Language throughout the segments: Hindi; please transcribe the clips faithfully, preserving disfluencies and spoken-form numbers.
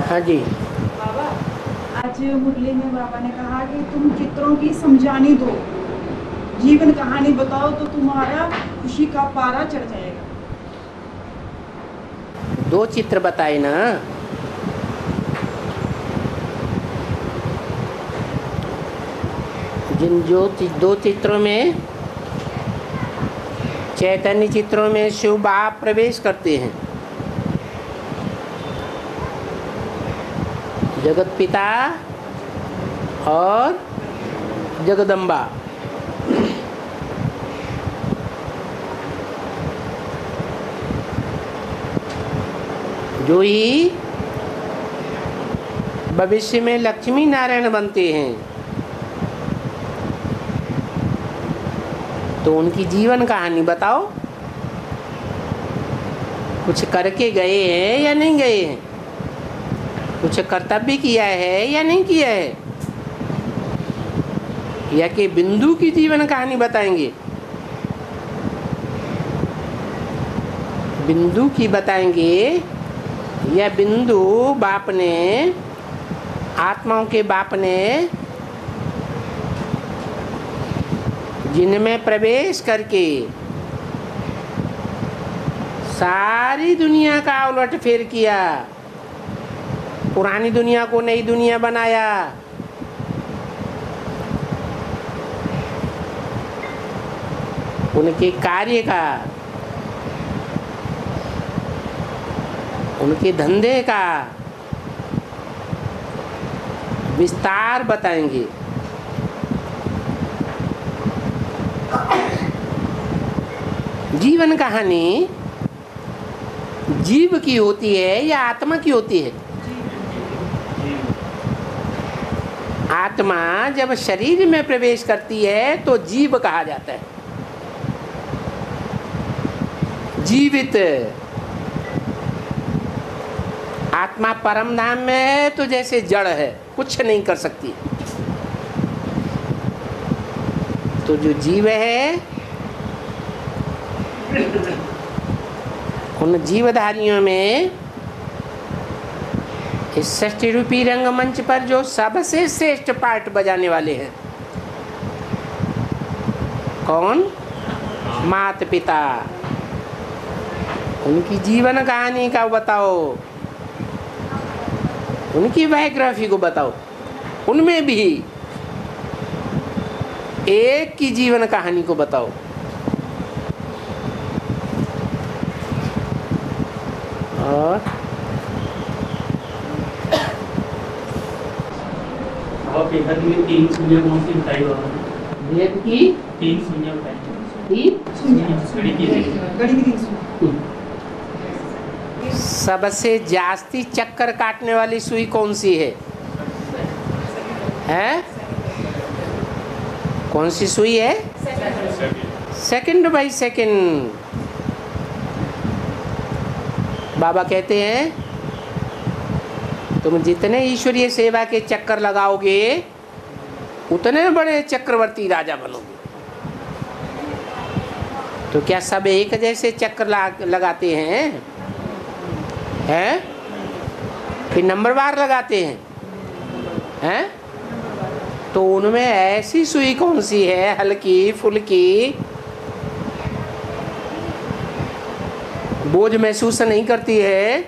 हाँ जी। बाबा, आज मुरली में बाबा ने कहा कि तुम चित्रों की समझानी दो, जीवन कहानी बताओ तो तुम्हारा खुशी का पारा चढ़ जाएगा। दो चित्र बताए ना। जिन जो दो चित्रों में, चैतन्य चित्रों में शिव बाप प्रवेश करते हैं, जगत पिता और जगदम्बा। जो ही भविष्य में लक्ष्मी नारायण बनते हैं, तो उनकी जीवन कहानी बताओ। कुछ करके गए हैं या नहीं गए हैं, कुछ कर्तव्य किया है या नहीं किया है, या कि बिंदु की जीवन कहानी बताएंगे। बिंदु की बताएंगे या बिंदु बाप ने, आत्माओं के बाप ने जिनमें प्रवेश करके सारी दुनिया का उलट फेर किया, पुरानी दुनिया को नई दुनिया बनाया, उनके कार्य का, उनके धंधे का विस्तार बताएंगे। जीवन कहानी जीव की होती है या आत्मा की होती है? आत्मा जब शरीर में प्रवेश करती है तो जीव कहा जाता है, जीवित। आत्मा परम धाम में है तो जैसे जड़ है, कुछ नहीं कर सकती। तो जो जीव है, उन जीवधारियों में इस सृष्टि रूपी रंगमंच पर जो सबसे श्रेष्ठ पार्ट बजाने वाले हैं, कौन? माता पिता। उनकी जीवन कहानी का बताओ, उनकी बायोग्राफी को बताओ। उनमें भी एक की जीवन कहानी को बताओ। और वेद की तीन शून्य कौन सी बताई बाबा? वेद की तीन शून्य बताई। सबसे जास्ती चक्कर काटने वाली सुई कौन सी है? हैं? कौन सी सुई है? Second by second. बाबा कहते हैं तुम जितने ईश्वरीय सेवा के चक्कर लगाओगे उतने बड़े चक्रवर्ती राजा बनोगे। तो क्या सब एक जैसे चक्कर लगाते हैं? हैं? फिर नंबरवार लगाते हैं? हैं? तो उनमें ऐसी सुई कौन सी है, हल्की फुल्की, बोझ महसूस नहीं करती है?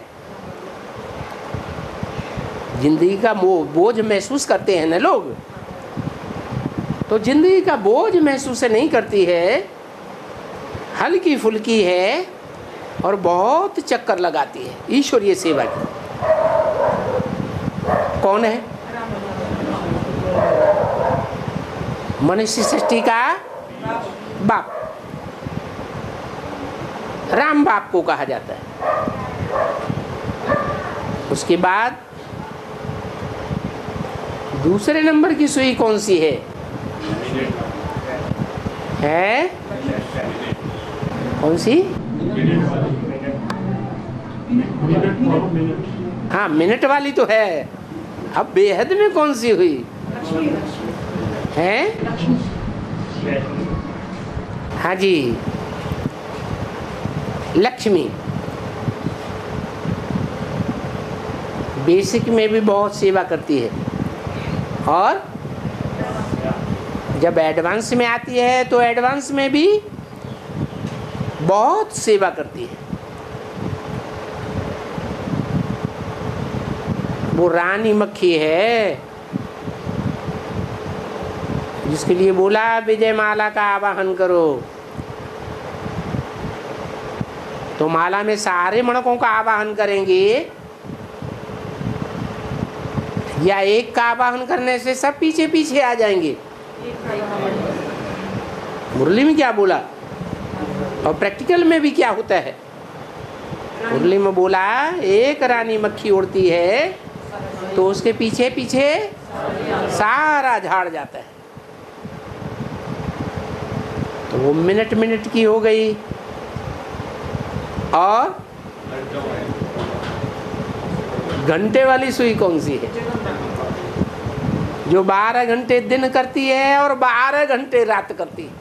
जिंदगी का बोझ महसूस करते हैं ना लोग, तो जिंदगी का बोझ महसूस नहीं करती है, हल्की फुल्की है और बहुत चक्कर लगाती है ईश्वरीय सेवा की। कौन है? मनुष्य सृष्टि का बाप, राम बाप को कहा जाता है। उसके बाद दूसरे नंबर की सुई कौन सी है? है कौन सी? हाँ, मिनट वाली तो है। अब बेहद में कौन सी हुई है? हाँ जी, लक्ष्मी। बेसिक में भी बहुत सेवा करती है, और जब एडवांस में आती है तो एडवांस में भी बहुत सेवा करती है। वो रानी मक्खी है जिसके लिए बोला विजय माला का आवाहन करो। तो माला में सारे मणकों का आवाहन करेंगे या एक का आवाहन करने से सब पीछे पीछे आ जाएंगे? मुरली में क्या बोला और प्रैक्टिकल में भी क्या होता है? मुरली में बोला एक रानी मक्खी उड़ती है तो उसके पीछे पीछे सारा झाड़ जाता है। तो वो मिनट मिनट की हो गई, और घंटे वाली सुई कौन सी है? जो बारह घंटे दिन करती है और बारह घंटे रात करती है।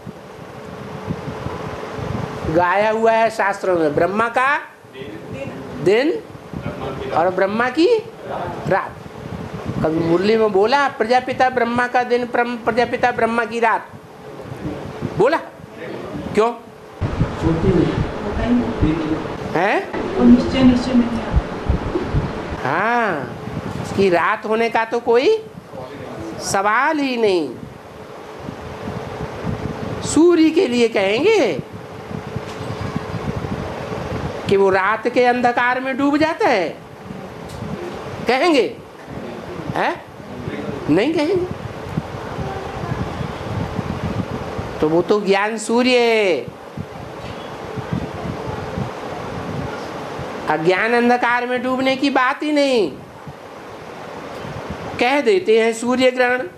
गाया हुआ है शास्त्रों में, ब्रह्मा का दिन और ब्रह्मा की रात। कभी मुरली में बोला प्रजापिता ब्रह्मा का दिन, प्रजापिता ब्रह्मा की रात बोला? क्यों है? निश्चय निश्चय नहीं। हाँ, उसकी रात होने का तो कोई सवाल ही नहीं। सूर्य के लिए कहेंगे कि वो रात के अंधकार में डूब जाता है, कहेंगे? है? नहीं कहेंगे। तो वो तो ज्ञान सूर्य है। अज्ञान अंधकार में डूबने की बात ही नहीं। कह देते हैं सूर्य ग्रहण,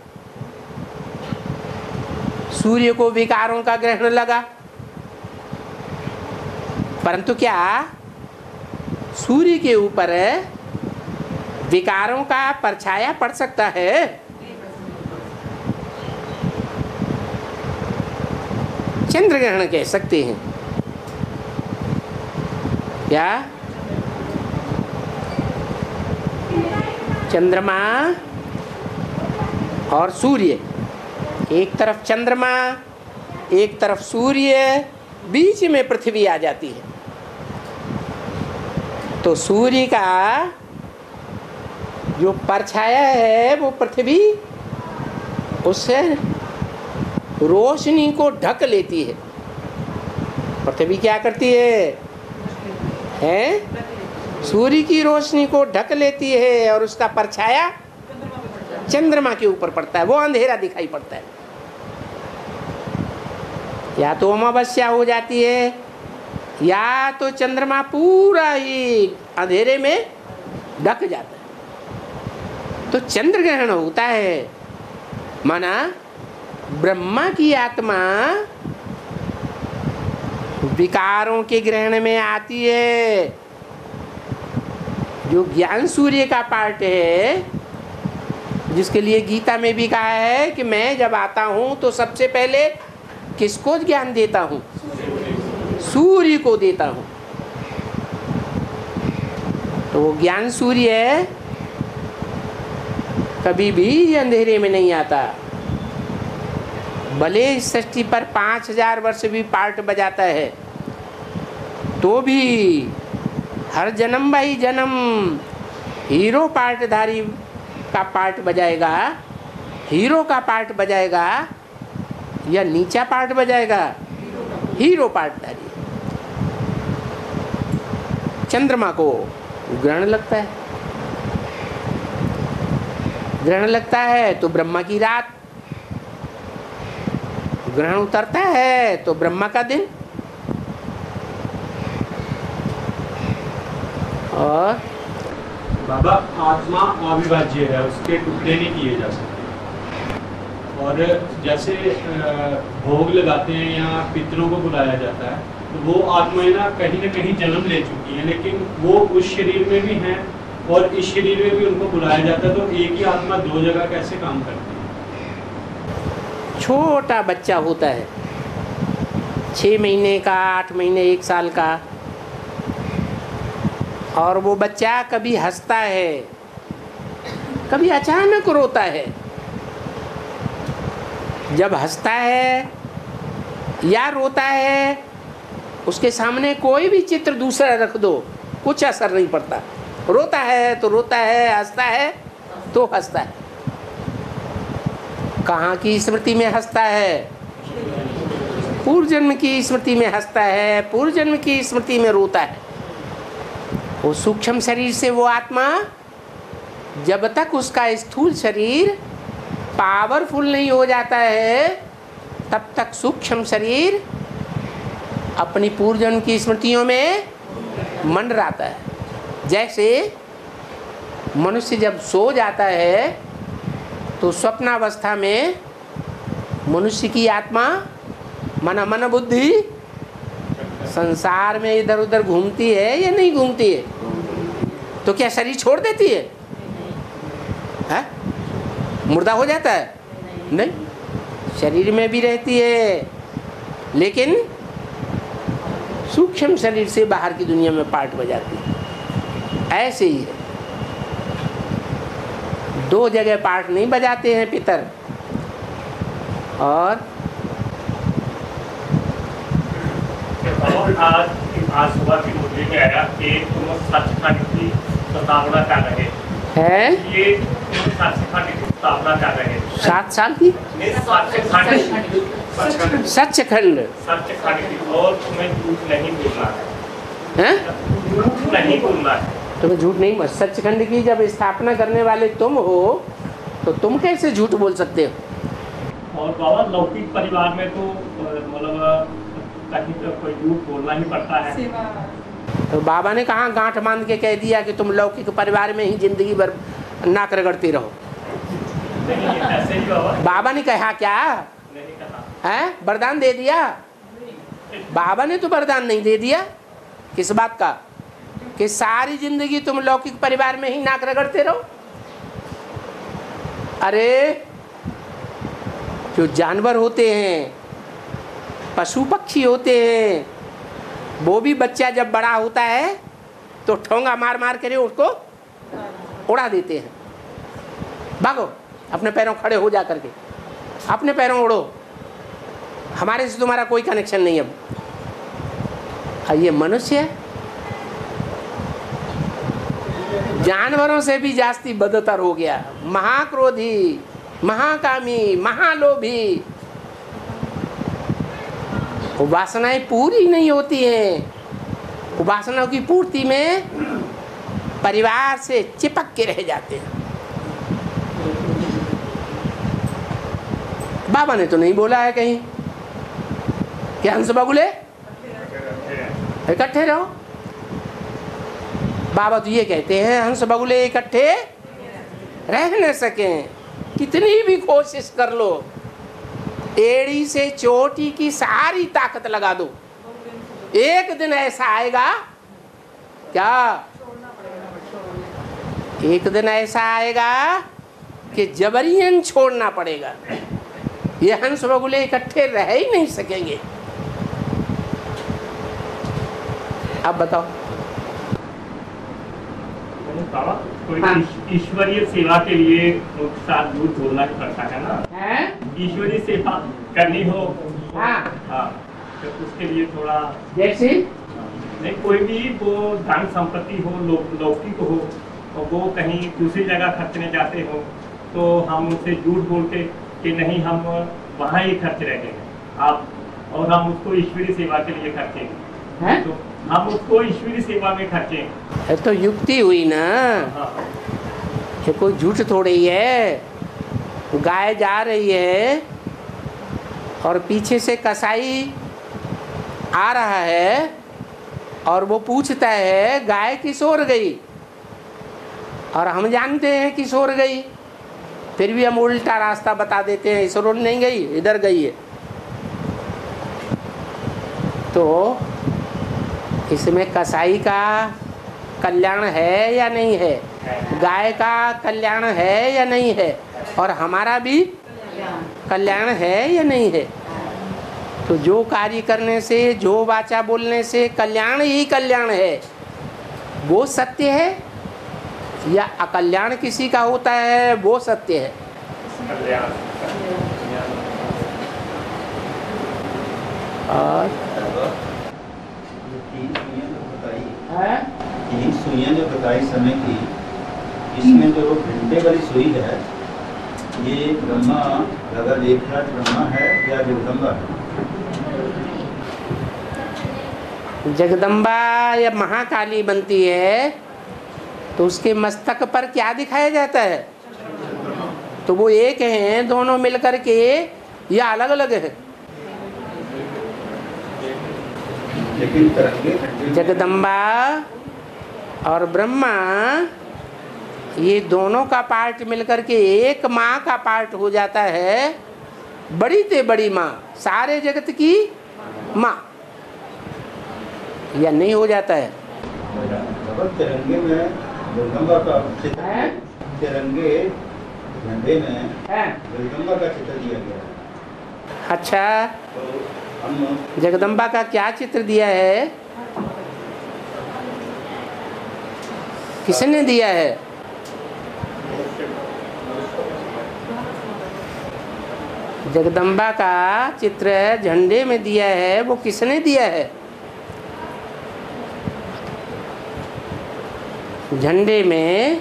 सूर्य को विकारों का ग्रहण लगा, परंतु क्या सूर्य के ऊपर विकारों का परछाया पड़ सकता है? चंद्र ग्रहण कह सकते हैं क्या? चंद्रमा और सूर्य, एक तरफ चंद्रमा एक तरफ सूर्य, बीच में पृथ्वी आ जाती है। तो सूर्य का जो परछाया है वो पृथ्वी उससे रोशनी को ढक लेती है। पृथ्वी क्या करती है? हैं? सूर्य की रोशनी को ढक लेती है और उसका परछाया चंद्रमा के ऊपर पड़ता है, वो अंधेरा दिखाई पड़ता है। या तो अमावस्या हो जाती है या तो चंद्रमा पूरा ही अंधेरे में ढक जाता है। तो चंद्र ग्रहण होता है, माना ब्रह्मा की आत्मा विकारों के ग्रहण में आती है। जो ज्ञान सूर्य का पार्ट है, जिसके लिए गीता में भी कहा है कि मैं जब आता हूं तो सबसे पहले किसको ज्ञान देता हूं? सूर्य को देता हूं। तो वो ज्ञान सूर्य है, कभी भी अंधेरे में नहीं आता। भले इस सृष्टि पर पाँच हजार वर्ष भी पार्ट बजाता है तो भी हर जन्म भाई जन्म हीरो पार्टधारी का पार्ट बजाएगा, हीरो का पार्ट बजाएगा या नीचा पार्ट बजाएगा? हीरो पार्टधारी। चंद्रमा को ग्रहण लगता है, ग्रहण लगता है तो ब्रह्मा की रात, ग्रहण उतरता है तो ब्रह्मा का दिन। और बाबा आत्मा अविभाज्य है, उसके टुकड़े नहीं किए जा सकते। और जैसे भोग लगाते हैं या पितरों को बुलाया जाता है तो वो आत्माएं ना कहीं ना कहीं जन्म ले चुकी हैं, लेकिन वो उस शरीर में भी हैं और इस शरीर में भी उनको बुलाया जाता है। तो एक ही आत्मा दो जगह कैसे काम करती है? छोटा बच्चा होता है, छः महीने का, आठ महीने, एक साल का, और वो बच्चा कभी हंसता है कभी अचानक रोता है, जब हंसता है या रोता है, उसके सामने कोई भी चित्र दूसरा रख दो, कुछ असर नहीं पड़ता। रोता है तो रोता है, हंसता है तो हंसता है। कहाँ की स्मृति में हंसता है? पूर्व जन्म की स्मृति में हंसता है, पूर्व जन्म की स्मृति में रोता है। वो सूक्ष्म शरीर से वो आत्मा, जब तक उसका स्थूल शरीर पावरफुल नहीं हो जाता है, तब तक सूक्ष्म शरीर अपनी पूर्व जन्म की स्मृतियों में मंडराता है। जैसे मनुष्य जब सो जाता है तो स्वप्नावस्था में मनुष्य की आत्मा मन मन बुद्धि संसार में इधर उधर घूमती है या नहीं घूमती है? तो क्या शरीर छोड़ देती है? है? मुर्दा हो जाता है? नहीं, शरीर में भी रहती है, लेकिन सूक्ष्म शरीर से बाहर की दुनिया में पार्ट बजाती है। ऐसे ही है, दो जगह पार्ट नहीं बजाते हैं पितर। और आज आज सुबह की मुद्दे में आया कि तुम सचखंड की स्थापना कर रहे है, ये तुम सचखंड की स्थापना कर रहे सात साल की सचखंड सचखंड सचखंड की, और तुम्हें झूठ नहीं बोलना है, है? झूठ नहीं बोलना है। तुम्हें झूठ नहीं, सचखंड की जब स्थापना करने वाले तुम हो तो तुम कैसे झूठ बोल सकते हो? और बाबा लौकिक परिवार में तो मतलब कहीं तो कोई झूठ बोलना ही पड़ता है। सेवा तो बाबा ने कहाँ गांठ बांध के कह दिया कि तुम लौकिक परिवार में ही जिंदगी भर नाक रगड़ते रहो? नहीं, ऐसे ही बाबा बाबा ने कहा क्या नहीं कहा है? वरदान दे दिया? बाबा ने तो वरदान नहीं दे दिया। किस बात का? कि सारी जिंदगी तुम लौकिक परिवार में ही नाक रगड़ते रहो। अरे जो जानवर होते हैं, पशु पक्षी होते हैं, वो भी बच्चा जब बड़ा होता है तो ठोंगा मार मार कर उसको उड़ा देते हैं। भागो, अपने पैरों खड़े हो जा करके अपने पैरों उड़ो, हमारे से तुम्हारा कोई कनेक्शन नहीं। अब ये मनुष्य जानवरों से भी जास्ती बदतर हो गया, महाक्रोधी, महाकामी, महालोभी। वासनाएं पूरी नहीं होती हैं, वासनाओं की पूर्ति में परिवार से चिपक के रह जाते हैं। बाबा ने तो नहीं बोला है कहीं कि हंस बगुले इकट्ठे रहो। बाबा तो ये कहते हैं हंस बगुले इकट्ठे रह न सकें, कितनी भी कोशिश कर लो, एड़ी से चोटी की सारी ताकत लगा दो, एक दिन ऐसा आएगा क्या? एक दिन ऐसा आएगा कि जबरियन छोड़ना पड़ेगा। ये हंस बगुले इकट्ठे रह ही नहीं सकेंगे। अब बताओ। बाबा कोई हाँ। ईश- ईश्वरीय सेवा के लिए उसके साथ झूठ बोलना ही पड़ता है ना। है? ईश्वरीय सेवा करनी हो हाँ। हाँ, तो उसके लिए थोड़ा जैसे नहीं, कोई भी वो धन संपत्ति हो, लो, लौकिक हो, और वो कहीं दूसरी जगह खर्चने जाते हो, तो हम उनसे झूठ बोल के कि नहीं हम वहाँ ही खर्च रहेंगे आप, और हम उसको ईश्वरीय सेवा के लिए खर्चेंगे, है? तो हम उसको ईश्वरीय सेवा में खर्चेंगे। ये तो युक्ति हुई ना, हाँ, ये कोई झूठ थोड़ी ही है। गाय जा रही है और पीछे से कसाई आ रहा है और वो पूछता है गाय किस ओर गई, और हम जानते हैं किस ओर गई, फिर भी हम उल्टा रास्ता बता देते हैं, इस ओर नहीं गई, इधर गई है। तो इसमें कसाई का कल्याण है या नहीं है, गाय का कल्याण है या नहीं है, और हमारा भी कल्याण है या नहीं है। तो जो कार्य करने से, जो वाचा बोलने से कल्याण ही कल्याण है, वो सत्य है या अकल्याण किसी का होता है वो सत्य है। कल्याण और तीन सुइयां जो बताई है तीन सुइयां जो बताई समय की, इसमें जो घंटे वाली सुई है ये ब्रह्मा अगर एक हाथ ब्रह्मा है या जगदम्बा है? जगदम्बा या महाकाली बनती है तो उसके मस्तक पर क्या दिखाया जाता है? तो वो एक हैं दोनों मिलकर के या अलग अलग है? लेकिन तरंगे जगदम्बा और ब्रह्मा ये दोनों का पार्ट मिलकर के एक माँ का पार्ट हो जाता है, बड़ी से बड़ी माँ, सारे जगत की माँ, या नहीं हो जाता है? तिरंगे में जगदम्बा का चित्र है? तिरंगे झंडे में जगदम्बा का चित्र दिया गया है। अच्छा, तो हम जगदम्बा का क्या चित्र दिया है? किसने दिया है? जगदम्बा का चित्र झंडे में दिया है, वो किसने दिया है? झंडे में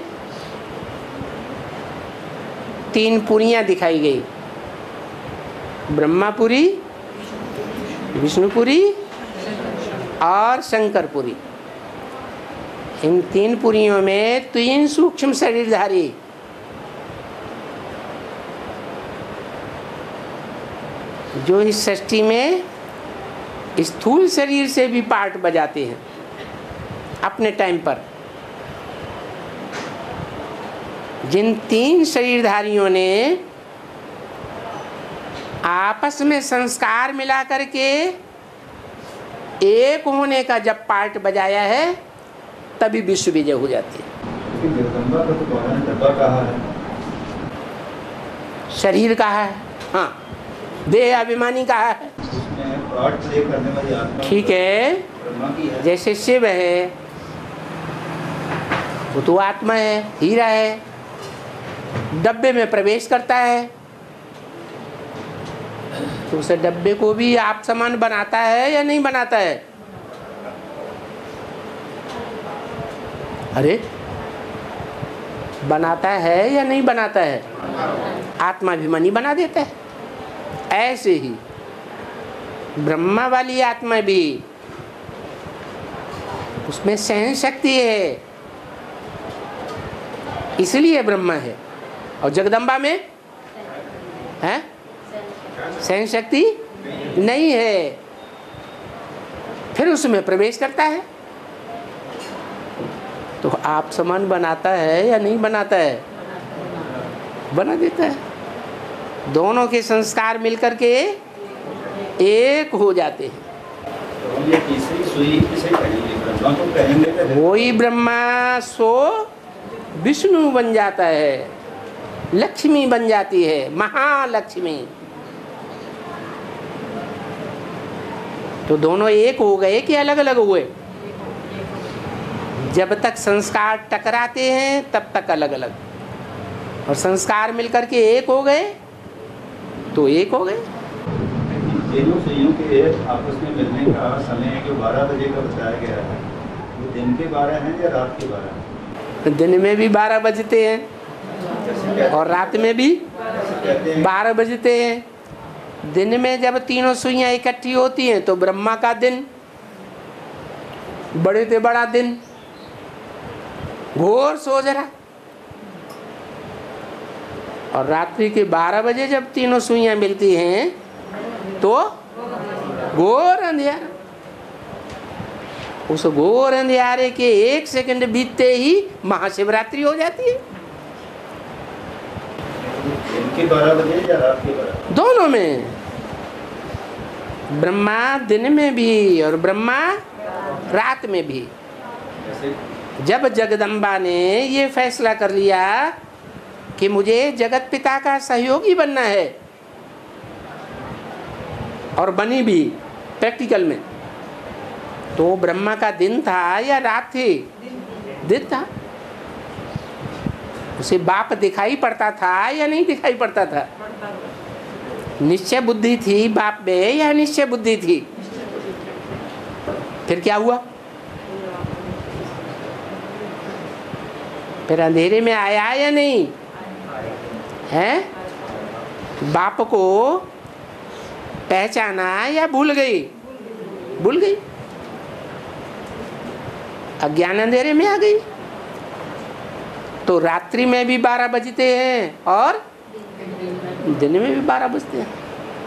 तीन पुरियां दिखाई गई, ब्रह्मापुरी, विष्णुपुरी और शंकरपुरी। इन तीन पुरियों में तीन सूक्ष्म शरीरधारी जो इस सृष्टि में स्थूल शरीर से भी पार्ट बजाते हैं अपने टाइम पर। जिन तीन शरीरधारियों ने आपस में संस्कार मिला करके एक होने का जब पार्ट बजाया है तभी विश्व विजय हो जाती है। लेकिन जगदम्बा का तो भगवान ने डब्बा कहा है, शरीर कहा है, हाँ, देह अभिमानी कहा है, उसमें पार्ट प्ले करने वाली आत्मा ठीक है। ब्रह्मा की है। जैसे शिव है वो तो आत्मा है, हीरा है, डब्बे में प्रवेश करता है तो उस डब्बे को भी आप समान बनाता है या नहीं बनाता है? अरे बनाता है या नहीं बनाता है? आत्माभिमानी बना देता है। ऐसे ही ब्रह्मा वाली आत्मा भी, उसमें सहन शक्ति है इसलिए ब्रह्मा है, और जगदम्बा में है सहन शक्ति नहीं है, फिर उसमें प्रवेश करता है। तो आप समान बनाता है या नहीं बनाता है? बना देता है। दोनों के संस्कार मिलकर के एक हो जाते हैं। तो हम ये तीसरी सुई किसे कहेंगे? ब्रह्मा को कहेंगे तो वही ब्रह्मा सो विष्णु बन जाता है, लक्ष्मी बन जाती है, महालक्ष्मी। तो दोनों एक हो गए कि अलग अलग हुए? जब तक संस्कार टकराते हैं तब तक अलग अलग, और संस्कार मिलकर के एक हो गए तो एक हो गए। तीनों सुइयों के आपस में मिलने का समय जो बारह बजे का बताया गया है, वो दिन के बारह हैं या रात के बारह? दिन में भी बारह बजते हैं जैसे कहते और रात में भी कहते हैं बारह बजते हैं। दिन में जब तीनों सुइयां इकट्ठी होती हैं तो ब्रह्मा का दिन, बड़े से बड़ा दिन, घोर सोजरा। और रात्रि के बारह बजे जब तीनों सुइयां मिलती हैं तो घोर अंधेरा। उस घोर अंधेरे के एक सेकंड बीतते ही महाशिवरात्रि हो जाती है। दिन के बारह बजे या रात के बारह? दोनों में, ब्रह्मा दिन में भी और ब्रह्मा रात में भी। जैसे जब जगदम्बा ने ये फैसला कर लिया कि मुझे जगत पिता का सहयोगी बनना है, और बनी भी प्रैक्टिकल में, तो ब्रह्मा का दिन था या रात थी? दिन था। उसे बाप दिखाई पड़ता था या नहीं दिखाई पड़ता था? निश्चय बुद्धि थी बाप में या निश्चय बुद्धि थी? फिर क्या हुआ? फिर अंधेरे में आया या नहीं है? बाप को पहचाना या भूल गई? भूल गई। अज्ञान अंधेरे में आ गई। तो रात्रि में भी बारह बजते हैं और दिन में भी बारह बजते हैं।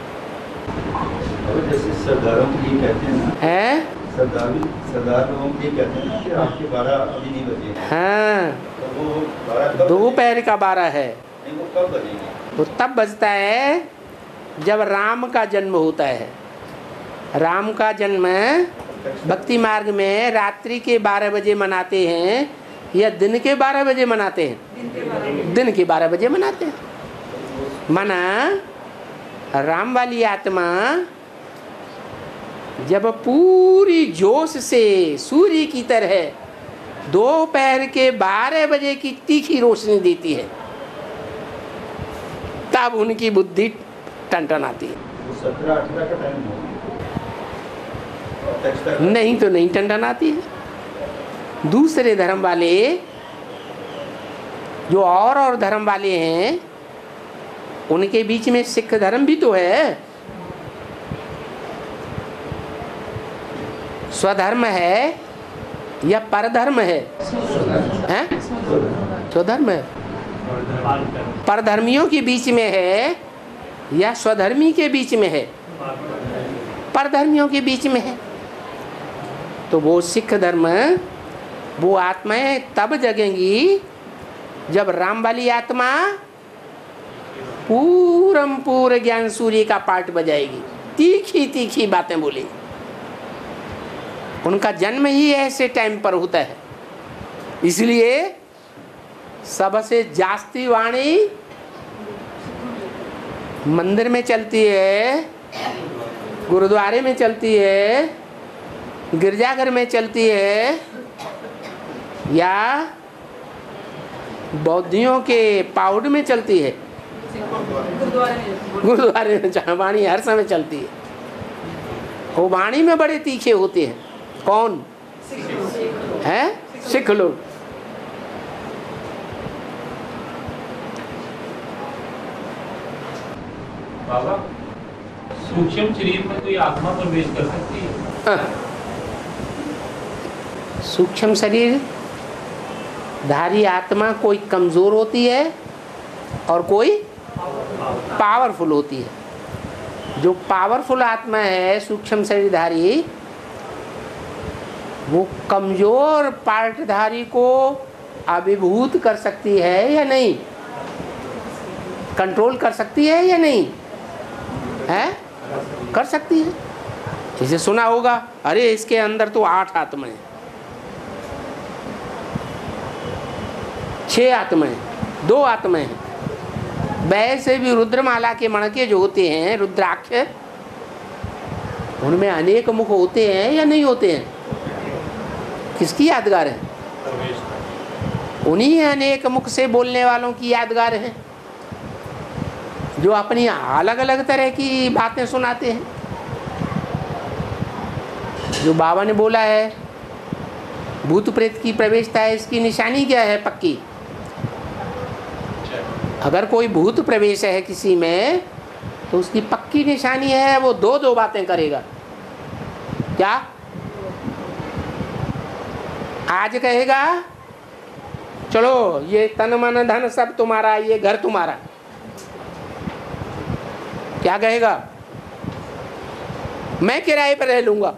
जैसे सरदारों की कहते हैं ना, हैं? सरदार सरदार लोगों की कहते हैं ना कि आपके बारह अभी नहीं बजे। हाँ, तो वो बारह कब दोपहर का बारह है। नहीं, वो कब बजेंगे? वो तब बजता है जब राम का जन्म होता है। राम का जन्म भक्ति मार्ग में रात्रि के बारह बजे मनाते हैं या दिन के बारह बजे मनाते हैं? दिन के बारह बजे मनाते हैं। माना राम वाली आत्मा जब पूरी जोश से सूर्य की तरह दोपहर के बारह बजे की तीखी रोशनी देती है, तब उनकी बुद्धि टनटन आती है। सत्रह अठारह का टाइम हो नहीं तो नहीं टंडन आती है। दूसरे धर्म वाले जो और और धर्म वाले हैं, उनके बीच में सिख धर्म भी तो है। स्वधर्म है या परधर्म है? हैं? स्वधर्म है। परधर्मियों के बीच में है या स्वधर्मी के बीच में है? परधर्मियों के बीच में है। तो वो सिख धर्म, वो आत्माएं तब जगेंगी जब राम वाली आत्मा पूरम पूरे ज्ञान सूर्य का पाठ बजाएगी, तीखी तीखी बातें बोलेगी। उनका जन्म ही ऐसे टाइम पर होता है। इसलिए सबसे जास्ती वाणी मंदिर में चलती है, गुरुद्वारे में चलती है, गिरजाघर में चलती है, या बौद्धियों के पाउड में चलती है। गुरुद्वारे में वाणी हर समय चलती है। वो वाणी में बड़े तीखे होते हैं। कौन है? सिख लोग। बाबा, सूक्ष्म शरीर में कोई आत्मा प्रवेश कर सकती है? सूक्ष्म शरीर धारी आत्मा कोई कमजोर होती है और कोई पावरफुल होती है। जो पावरफुल आत्मा है सूक्ष्म शरीरधारी, वो कमजोर पार्टधारी को अभिभूत कर सकती है या नहीं? कंट्रोल कर सकती है या नहीं है? कर सकती है। इसे सुना होगा, अरे इसके अंदर तो आठ आत्माएं, छह आत्माएं, दो आत्माएं हैं। वैसे भी रुद्रमाला के मणके जो होते हैं, रुद्राक्ष, उनमें अनेक मुख होते हैं या नहीं होते हैं? किसकी यादगार है? उन्हीं अनेक मुख से बोलने वालों की यादगार है, जो अपनी अलग अलग तरह की बातें सुनाते हैं। जो बाबा ने बोला है भूत प्रेत की प्रवेशता है, इसकी निशानी क्या है पक्की? अगर कोई भूत प्रवेश है किसी में, तो उसकी पक्की निशानी है वो दो दो बातें करेगा। क्या? आज कहेगा चलो ये तन मन धन सब तुम्हारा, ये घर तुम्हारा। क्या कहेगा? मैं किराए पर रह लूंगा।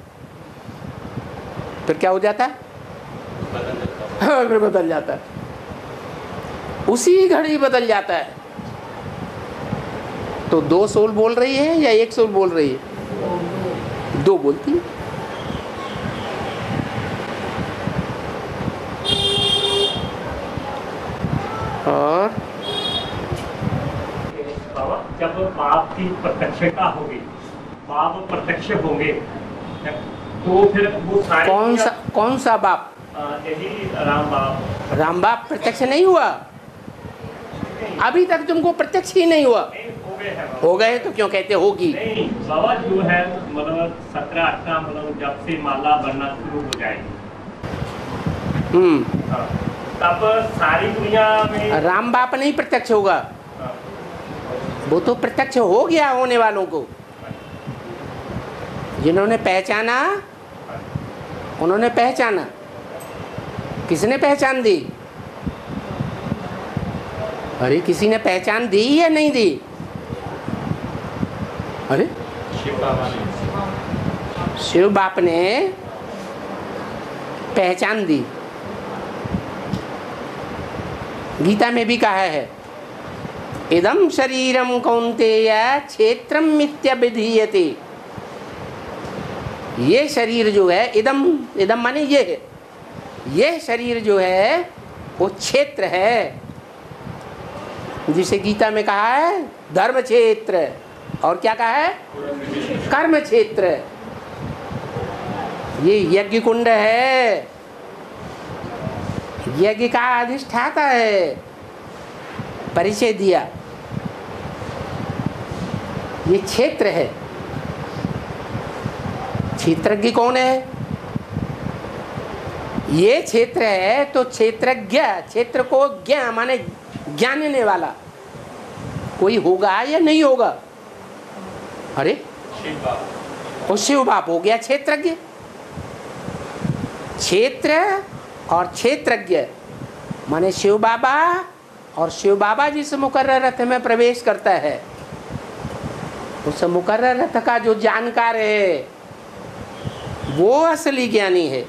फिर क्या हो जाता है? हाँ, फिर बदल जाता है। उसी घड़ी बदल जाता है। तो दो सोल बोल रही है या एक सोल बोल रही है? दो बोलती है। और बाबा, जब बाप की प्रत्यक्षता होगी, बाप प्रत्यक्ष होंगे, तो फिर वो सारे कौन सा कौन सा बाप? यही राम बाप। राम बाप प्रत्यक्ष नहीं हुआ। अभी तक तुमको प्रत्यक्ष ही नहीं हुआ। नहीं, हो गए हैं बाबा। हो गए तो क्यों कहते होगी? नहीं बाबा, जो है मतलब सत्रह अठारह मतलब जब से माला बनना शुरू हो जाएगी, हम्म हाँ, तब सारी दुनिया में राम बाप नहीं प्रत्यक्ष होगा, हाँ, वो तो प्रत्यक्ष हो गया होने वालों को। जिन्होंने पहचाना उन्होंने पहचाना। किसने पहचान दी? अरे किसी ने पहचान दी या नहीं दी? अरे शिव बाबा ने शिव बाप ने पहचान दी। गीता में भी कहा है, इदम शरीरम कौन्तेय क्षेत्रम मिथ्याभिधीयते। ये शरीर जो है, इदम इदम माने ये है, ये शरीर जो है वो क्षेत्र है, जिसे गीता में कहा है धर्म क्षेत्र, और क्या कहा है? कर्म क्षेत्र। ये यज्ञ कुंड है, यज्ञ का अधिष्ठाता है, परिचय दिया। ये क्षेत्र है। क्षेत्रज्ञ कौन है? ये क्षेत्र है तो क्षेत्रज्ञ, क्षेत्र को ज्ञ माने जानने वाला कोई होगा या नहीं होगा? अरे शिव बाबा वो शिव बाप हो गया क्षेत्रज्ञ। क्षेत्र और क्षेत्रज्ञ माने शिव बाबा, और शिव बाबा जिस मुकर्रर रथ में प्रवेश करता है, उस मुकर्रर रथ का जो जानकार है वो असली ज्ञानी है।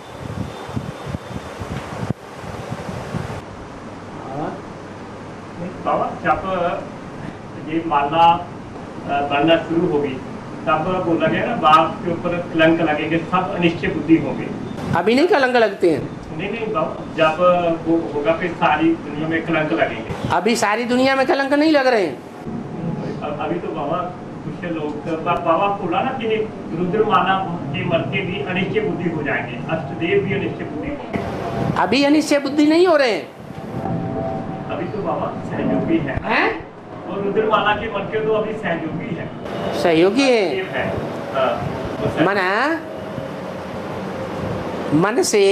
बाबा जब ये माला अ, बनना शुरू होगी तब बोला गया ना बाप के ऊपर कलंक लगेंगे, सब अनिश्चय बुद्धि होंगे। अभी नहीं कलंक लगते हैं, नहीं नहीं बाबा, जब वो होगा फिर सारी दुनिया में कलंक लगेंगे। अभी सारी दुनिया में कलंक नहीं लग रहे हैं। अब अभी तो बाबा कुछ लोग तो बा- बाबा बोला ना कि रुद्रमाला के मरते भी अनिश्चय बुद्धि हो जाएंगे, अष्टदेव भी अनिश्चय बुद्धि होंगे। अभी अनिश्चय बुद्धि नहीं हो रहे हैं, अभी तो बाबा सहयोगी है, हैं? और रुद्रमाला के मन के तो अभी सहयोगी है, सहयोगी है। देव है। हाँ, वो सह- मना मन से,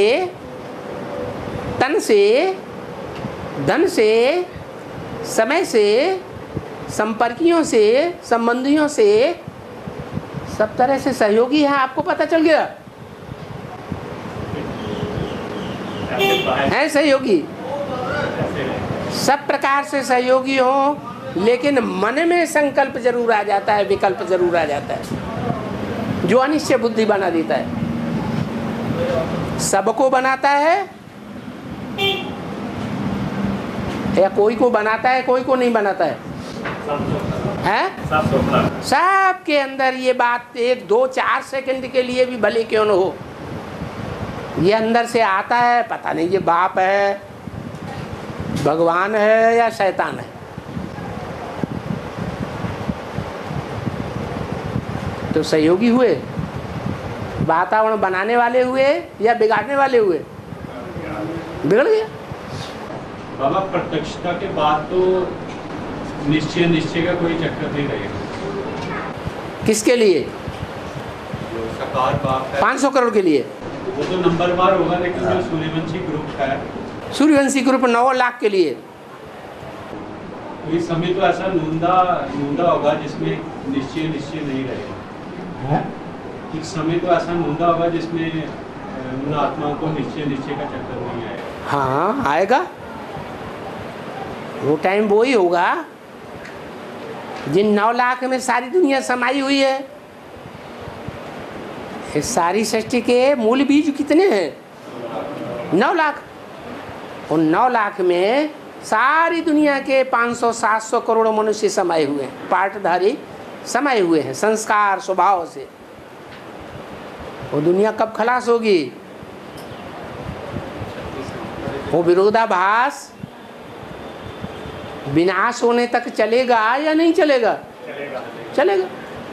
तन से, धन से, समय से, संपर्कियों से, संबंधियों से, सब तरह से सहयोगी है। आपको पता चल गया ऐसे बाहर- है सहयोगी, ऐसे है। सब प्रकार से सहयोगी हो, लेकिन मन में संकल्प जरूर आ जाता है, विकल्प जरूर आ जाता है, जो अनिश्चय बुद्धि बना देता है। सबको बनाता है या कोई को बनाता है, कोई को नहीं बनाता है, है? सब सोचना सबके अंदर ये बात एक दो चार सेकंड के लिए भी भले क्यों न हो, ये अंदर से आता है। पता नहीं ये बाप है, भगवान है या शैतान है। तो सहयोगी हुए, वातावरण बनाने वाले हुए या बिगाड़ने वाले हुए? बिगड़ गया। बाबा प्रत्यक्षता के बाद तो निश्चय निश्चय का कोई चक्कर नहीं रहेगा। किसके लिए? जो साकार बाप है पाँच सौ करोड़ के लिए। वो तो नंबरवार होगा, लेकिन जो सूर्यवंशी ग्रुप है सूर्यवंशी ग्रुप नौ लाख के लिए। तो इस समय तो ऐसा नूंदा नूंदा होगा जिसमें निश्चय निश्चय नहीं रहेगा। एक समय तो ऐसा नूंदा होगा जिसमें अ, उन आत्माओं को निश्चय निश्चय का चक्कर नहीं आएगा। हाँ आएगा, वो टाइम वो ही होगा जिन नौ लाख में सारी दुनिया समाई हुई है। इस सारी सृष्टि के मूल बीज कितने हैं? नौ लाख। उन नौ लाख में सारी दुनिया के पाँच सौ सात सौ करोड़ मनुष्य समाये हुए हैं, पार्टधारी समाये हुए हैं संस्कार स्वभाव से। वो दुनिया कब खलास होगी? वो विरोधाभास विनाश होने तक चलेगा या नहीं चलेगा? चलेगा। चलेगा।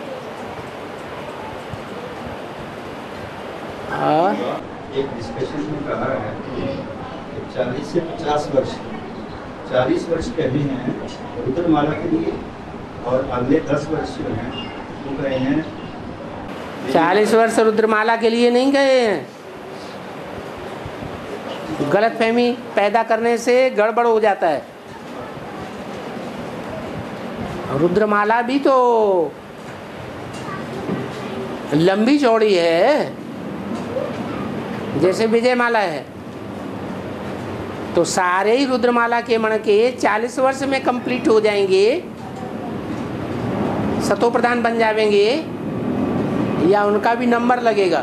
हाँ, एक डिस्कशन में कहा है कि चालीस से पचास वर्ष चालीस वर्ष पहले हैं रुद्रमाला के लिए और अगले दस वर्ष जो हैं वो गए हैं। चालीस वर्ष रुद्रमाला के लिए नहीं गए हैं। गलतफहमी पैदा करने से गड़बड़ हो जाता है। रुद्रमाला भी तो लंबी चौड़ी है, जैसे विजय माला है। तो सारे ही रुद्रमाला के मण के चालीस वर्ष में कंप्लीट हो जाएंगे, सतो प्रधान बन जाएंगे, या उनका भी नंबर लगेगा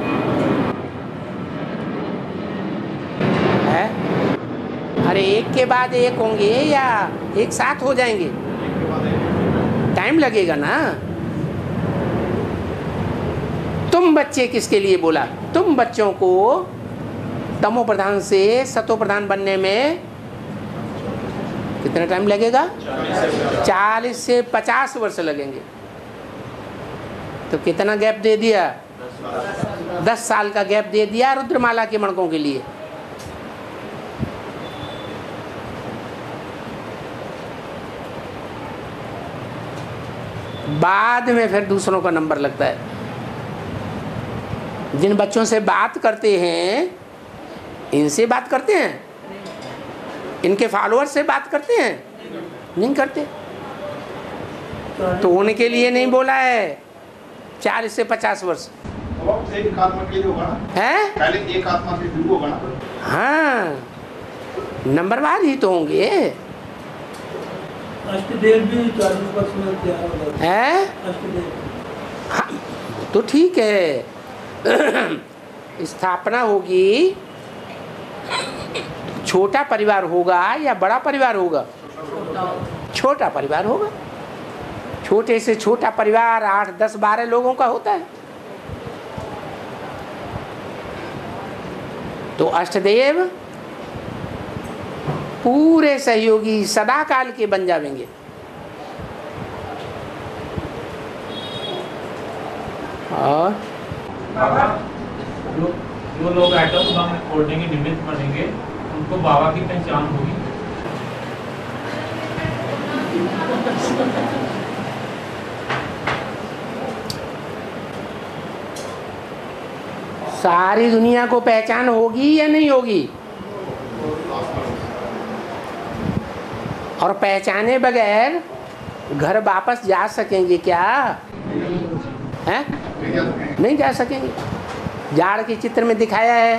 है? अरे एक के बाद एक होंगे या एक साथ हो जाएंगे? टाइम लगेगा ना। तुम बच्चे किसके लिए बोला? तुम बच्चों को तमो प्रधान से सतो प्रधान बनने में कितना टाइम लगेगा? चालीस से पचास वर्ष लगेंगे। तो कितना गैप दे दिया? दस साल का गैप दे दिया रुद्रमाला के मणकों के लिए। बाद में फिर दूसरों का नंबर लगता है। जिन बच्चों से बात करते हैं, इनसे बात करते हैं, इनके फॉलोअर्स से बात करते हैं? नहीं करते। तो उनके लिए नहीं बोला है चालीस से पचास वर्ष एक आत्मा के लिए होगा ना? है? पहले एक आत्मा से शुरू होगा ना? हाँ, नंबरवार ही तो होंगे। अष्टदेव भी चालीस वर्ष में तैयार हो जाते है? अष्टदेव। हाँ, तो ठीक है। स्थापना होगी, छोटा परिवार होगा या बड़ा परिवार होगा? छोटा परिवार होगा। छोटे से छोटा परिवार आठ दस बारह लोगों का होता है। तो अष्टदेव पूरे सहयोगी सदा काल के बन जाएंगे। और जो जो लोग एटम बम फोड़ने के निमित्त बनेंगे उनको बाबा की पहचान होगी। सारी दुनिया को पहचान होगी या नहीं होगी? और पहचाने बगैर घर वापस जा सकेंगे क्या? हैं? नहीं जा सकेंगे। जाड़ के चित्र में दिखाया है,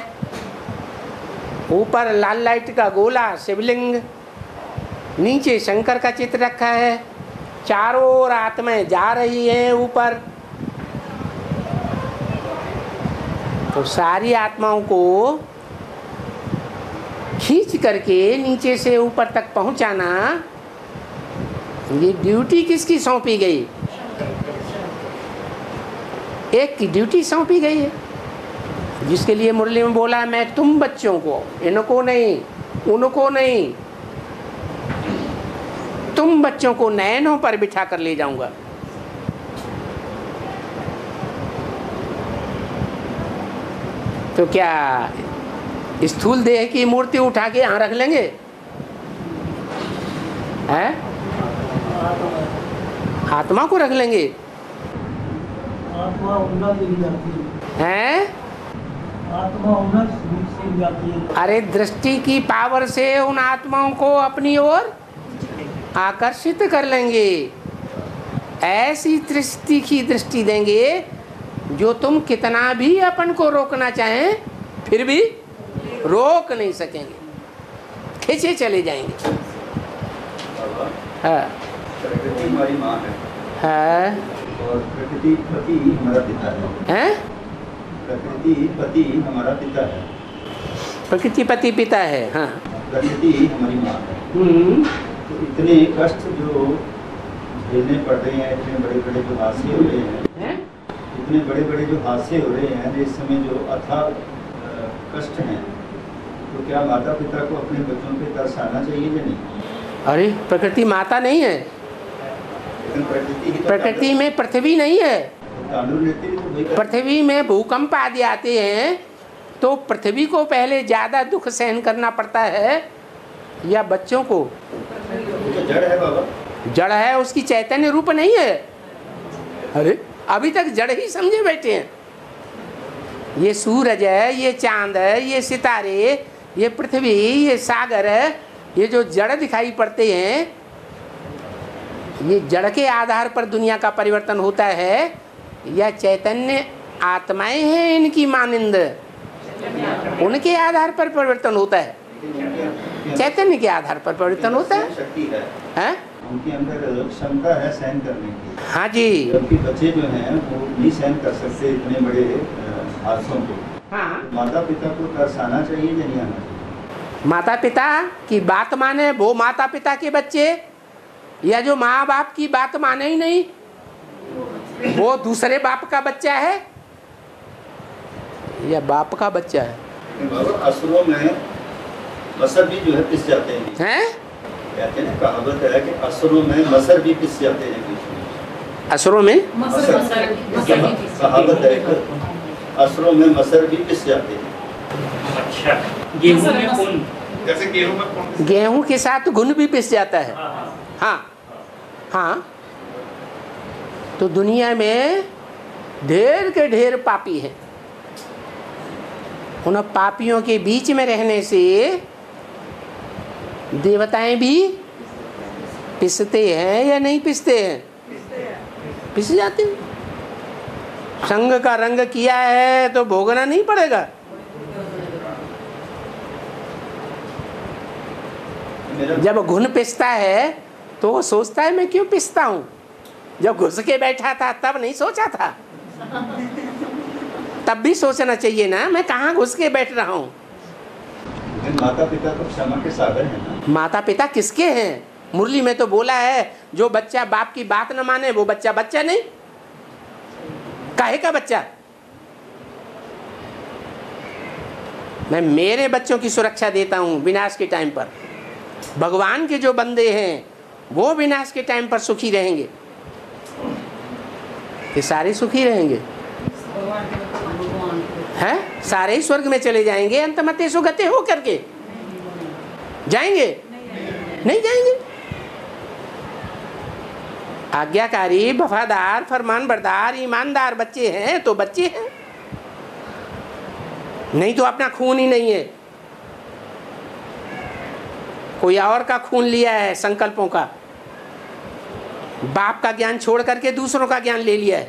ऊपर लाल लाइट का गोला शिवलिंग, नीचे शंकर का चित्र रखा है, चारों ओर आत्माएं जा रही हैं ऊपर। तो सारी आत्माओं को खींच करके नीचे से ऊपर तक पहुंचाना, ये ड्यूटी किसकी सौंपी गई? एक की ड्यूटी सौंपी गई है, जिसके लिए मुरली में बोला मैं तुम बच्चों को, इनको नहीं, उनको नहीं, तुम बच्चों को नयनों पर बिठा कर ले जाऊंगा। तो क्या स्थूल देह की मूर्ति उठा के यहाँ रख लेंगे? हैं? आत्मा को रख लेंगे? आत्मा उन्नत मिल जाती है। हैं? आत्मा उन्नत मिल जाती है। अरे दृष्टि की पावर से उन आत्माओं को अपनी ओर आकर्षित कर लेंगे। ऐसी दृष्टि की दृष्टि देंगे जो तुम कितना भी अपन को रोकना चाहें फिर भी रोक नहीं सकेंगे, खींचे चले जाएंगे। हाँ। प्रकृति हमारी माँ है। हाँ। और प्रकृति पति हमारा पिता है। हैं? प्रकृति पति हमारा पिता है। प्रकृति पति पिता है। हाँ। प्रकृति हमारी माँ है। हम्म। तो इतने कष्ट जो झेलने पड़ रहे हैं, इतने बड़े बड़े जो हादसे हो रहे हैं, हैं? इतने बड़े बड़े जो हादसे हो रहे हैं, इस समय जो अथाह कष्ट हैं, तो क्या माता पिता को अपने बच्चों पे तरस आना चाहिए या नहीं? अरे प्रकृति माता नहीं है, लेकिन प्रकृति ही तो प्रकृति में पृथ्वी नहीं है। तांडव नृत्य भी तो वही कर- पृथ्वी में भूकंप आदि आते हैं तो पृथ्वी को पहले ज़्यादा दुख सहन करना पड़ता है, या बच्चों को? तो जड़ है बाबा। जड़ है, उसकी चैतन्य रूप नहीं है। अरे अभी तक जड़ ही समझे बैठे हैं। ये सूरज है, ये चांद है, ये सितारे, ये पृथ्वी, ये सागर है, ये जो जड़ दिखाई पड़ते हैं, ये जड़ के आधार पर दुनिया का परिवर्तन होता है या चैतन्य आत्माएं हैं इनकी मानिंद, उनके आधार पर परिवर्तन होता है? चैतन्य के आधार पर परिवर्तन होता है। शक्ति है, हैं? उनके अंदर क्षमता है सहन करने की। हाँ जी। जबकि बच्चे जो हैं वो नहीं सहन कर सकते इतने बड़े अ, हादसों को। हाँ, माता पिता को तरस आना चाहिए या नहीं आना चाहिए? माता पिता की बात माने वो माता पिता के बच्चे, या जो माँ बाप की बात माने ही नहीं वो दूसरे बाप का बच्चा है या बाप का बच्चा है? बाबा असुरों में मसर भी जो है पिस जाते हैं। हैं? कहते हैं ना, कहावत है कि असुरों में मसर भी पिस जाते हैं बीच में। असुरों में मसर कहावत है कि असुरों में मसर भी पिस जाते हैं। अच्छा, गेहूं में कौन? जैसे गेहूं में कौन? गेहूं के साथ घुन भी पिस जाता है। हाँ, हाँ। हाँ हाँ। तो दुनिया में ढेर के ढेर पापी हैं। उन पापियों के बीच में रहने से देवताएं भी पिसते हैं या नहीं पिसते हैं? पिस जाते हैं। संग का रंग किया है तो भोगना नहीं पड़ेगा। जब घुन पिसता है तो वो सोचता है मैं क्यों पिसता हूँ। जब घुस के बैठा था तब नहीं सोचा था, तब भी सोचना चाहिए ना मैं कहाँ घुस के बैठ रहा हूँ। माता पिता तो क्षमा के सागर हैं ना। माता पिता किसके हैं? मुरली में तो बोला है जो बच्चा बाप की बात न माने वो बच्चा बच्चा नहीं। काहे का बच्चा? मैं मेरे बच्चों की सुरक्षा देता हूँ विनाश के टाइम पर। भगवान के जो बंदे हैं वो विनाश के टाइम पर सुखी रहेंगे, ये सारे सुखी रहेंगे हैं, सारे ही स्वर्ग में चले जाएंगे। अंतमते सुगते हो करके जाएंगे? नहीं जाएंगे। आज्ञाकारी, वफादार, फरमान बरदार, ईमानदार बच्चे हैं तो बच्चे हैं, नहीं तो अपना खून ही नहीं है। कोई और का खून लिया है संकल्पों का, बाप का ज्ञान छोड़ करके दूसरों का ज्ञान ले लिया है।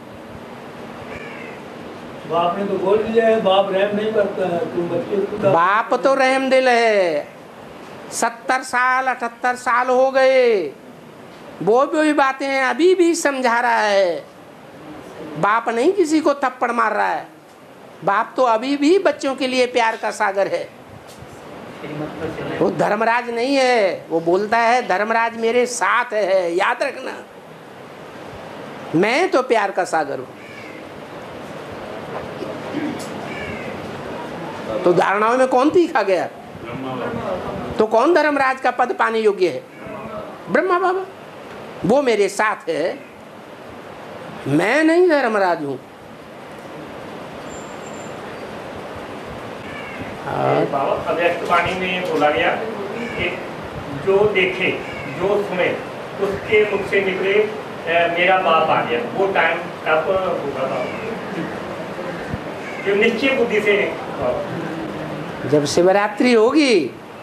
बाप ने तो बोल दिया है बाप रहम नहीं करता है, तुम बच्चे को बाप तो रहम दिल है। सत्तर साल अठहत्तर साल हो गए, वो भी बातें अभी भी समझा रहा है। बाप नहीं किसी को थप्पड़ मार रहा है, बाप तो अभी भी बच्चों के लिए प्यार का सागर है। वो धर्मराज नहीं है, वो बोलता है धर्मराज मेरे साथ है, याद रखना। मैं तो प्यार का सागर हूं। तो धारणाओं में कौन तीखा गया? तो कौन धर्मराज का पद पाने योग्य है? ब्रह्मा बाबा। वो मेरे साथ है, मैं नहीं धर्मराज हूं। बाबा अव्यक्त वाणी में बोला गया कि जो देखे जो सुने उसके मुख से निकले मेरा बाप आ गया। वो टाइम कब होगा बाबा? जो निश्चय बुद्धि से जब शिवरात्रि होगी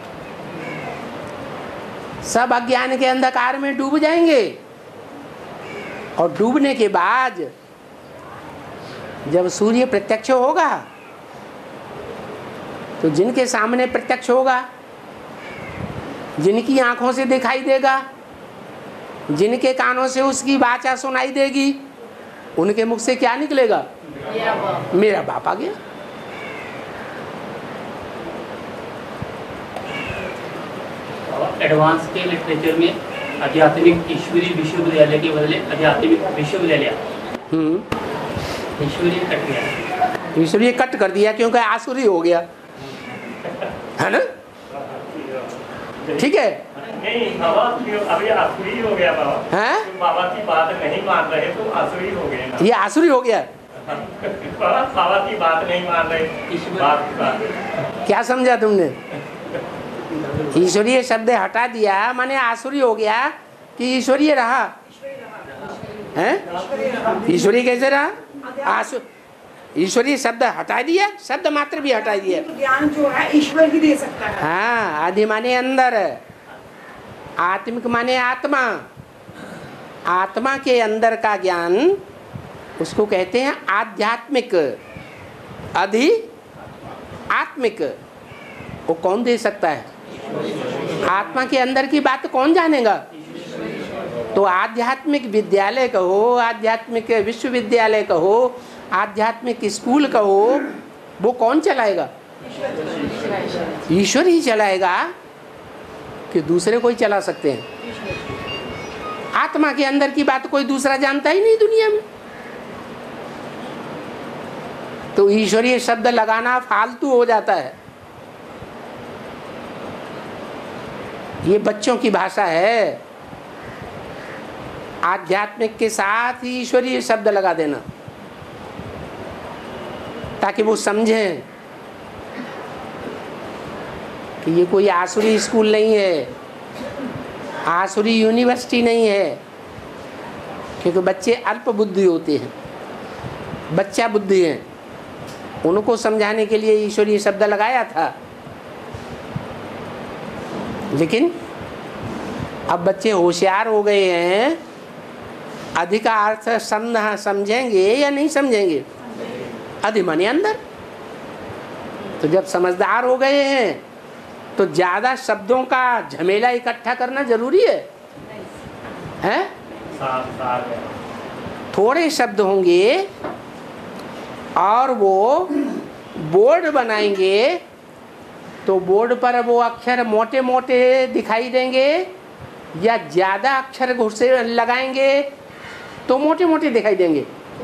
सब अज्ञान के अंधकार में डूब जाएंगे, और डूबने के बाद जब सूर्य प्रत्यक्ष होगा तो जिनके सामने प्रत्यक्ष होगा, जिनकी आंखों से दिखाई देगा, जिनके कानों से उसकी वाचा सुनाई देगी, उनके मुख से क्या निकलेगा? मेरा बाप आ गया। एडवांस के लिटरेचर में आध्यात्मिक ईश्वरीय विश्वविद्यालय के बदले आध्यात्मिक विश्वविद्यालय, हम्म ईश्वरीय कट गया। ईश्वरीय कट कर दिया क्योंकि आसुरी हो गया है ना। ठीक है। नहीं बाबा, अभी आसुरी हो गया बाबा। हैं? तो बाबा की बात नहीं मान रहे तो आसुरी हो गए ना। ये आसुरी हो गया। बाबा बाबा की बात नहीं मान रहे, बात की बात। क्या समझा तुमने? ईश्वरीय शब्द हटा दिया माने आसुरी हो गया कि ईश्वरीय रहा है? ईश्वरीय कैसे रहा? आसु ईश्वरीय शब्द हटा दिया, शब्द मात्र भी हटा दिया। ज्ञान जो है ईश्वर ही दे सकता है। हाँ, आदि माने अंदर, आत्मिक माने आत्मा, आत्मा के अंदर का ज्ञान उसको कहते हैं आध्यात्मिक, अधि आत्मिक। वो कौन दे सकता है? आत्मा के अंदर की बात कौन जानेगा? तो आध्यात्मिक विद्यालय कहो, आध्यात्मिक विश्वविद्यालय कहो, आध्यात्मिक स्कूल कहो, वो कौन चलाएगा? ईश्वर ही चलाएगा कि दूसरे कोई चला सकते हैं? आत्मा के अंदर की बात कोई दूसरा जानता ही नहीं दुनिया में। तो ईश्वरीय शब्द लगाना फालतू हो जाता है। ये बच्चों की भाषा है। आध्यात्मिक के साथ ही ईश्वरीय शब्द लगा देना ताकि वो समझें कि ये कोई आसुरी स्कूल नहीं है, आसुरी यूनिवर्सिटी नहीं है। क्योंकि बच्चे अल्प बुद्धि होते हैं, बच्चा बुद्धि है, उनको समझाने के लिए ईश्वरीय शब्द लगाया था। लेकिन अब बच्चे होशियार हो गए हैं, अधिक अर्थ समझेंगे या नहीं समझेंगे? अधि माने अंदर। तो जब समझदार हो गए हैं तो ज्यादा शब्दों का झमेला इकट्ठा करना जरूरी है, हैं? थोड़े शब्द होंगे और वो बोर्ड बनाएंगे तो बोर्ड पर वो अक्षर मोटे मोटे दिखाई देंगे, या ज्यादा अक्षर घुसे लगाएंगे तो मोटे मोटे दिखाई देंगे।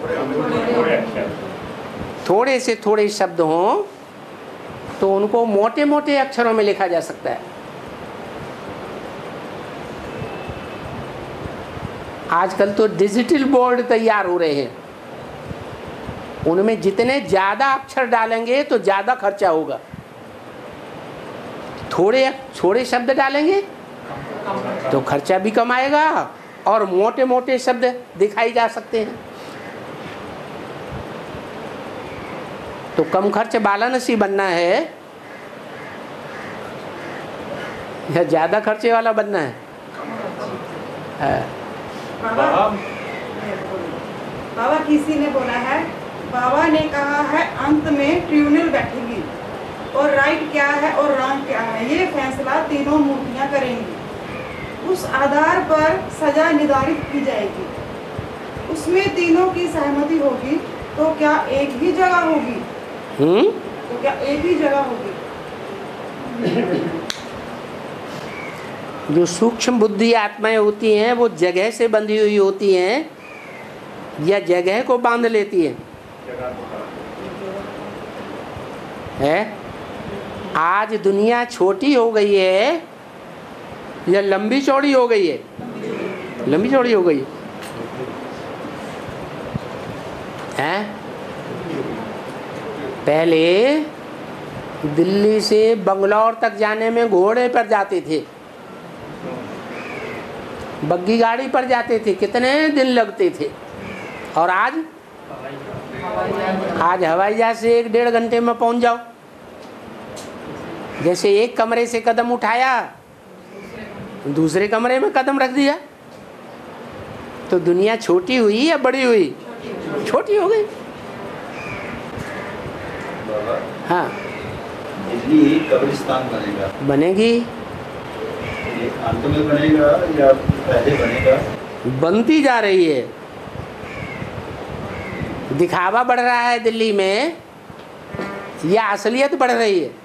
थोड़े से थोड़े शब्द हों तो उनको मोटे मोटे अक्षरों में लिखा जा सकता है। आजकल तो डिजिटल बोर्ड तैयार हो रहे हैं, उनमें जितने ज्यादा अक्षर डालेंगे तो ज्यादा खर्चा होगा। थोड़े थोड़े शब्द डालेंगे तो खर्चा भी कम आएगा और मोटे मोटे शब्द दिखाई जा सकते हैं। तो कम खर्च वाराणसी बनना है या ज्यादा खर्चे वाला बनना है? बाबा बाबा किसी ने बोला है, बाबा ने कहा है अंत में ट्रिब्यूनल बैठेगी और राइट क्या है और रॉन्ग क्या है ये फैसला तीनों मूर्तियां करेंगी। उस आधार पर सजा निर्धारित की जाएगी। उसमें तीनों की सहमति होगी तो क्या एक ही जगह होगी? हम्म तो क्या एक ही जगह होगी? जो सूक्ष्म बुद्धि आत्माएं होती हैं वो जगह से बंधी हुई होती हैं या जगह को बांध लेती हैं? है आज दुनिया छोटी हो गई है या लंबी चौड़ी हो गई है? लंबी चौड़ी हो गई है। पहले दिल्ली से बंगलौर तक जाने में घोड़े पर जाते थे, बग्गी गाड़ी पर जाते थे, कितने दिन लगते थे। और आज आज हवाई जहाज से एक डेढ़ घंटे में पहुंच जाओ। जैसे एक कमरे से कदम उठाया दूसरे कमरे में कदम रख दिया। तो दुनिया छोटी हुई या बड़ी हुई? छोटी हो गई। हाँ, दिल्ली कब्रिस्तान बनेगा? बनेगी। ये अंत में बनेगा या पहले बनेगा? बनती जा रही है। दिखावा बढ़ रहा है दिल्ली में या असलियत बढ़ रही है?